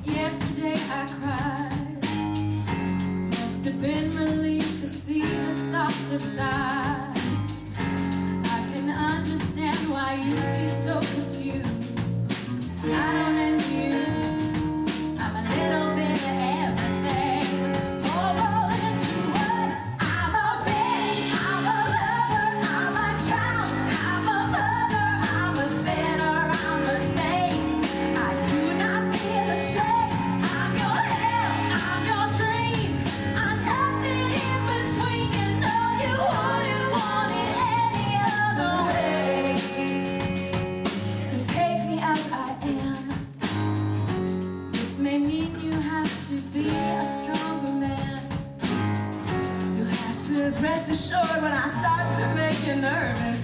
Yesterday I cried. Must have been relieved to see the softer side. I can understand why you'd be so confused. I don't envy you. I'm a little bit of everything. All into one. I'm a bitch, I'm a lover, I'm a child, I'm a mother, I'm a sinner, I'm a saint. I do not feel ashamed. I'm your hell, I'm your dreams. I'm nothing in between. You know you wouldn't want it any other way. So take me as I am. This may mean you have to be a stronger man. You'll have to rest assured when I start to make you nervous.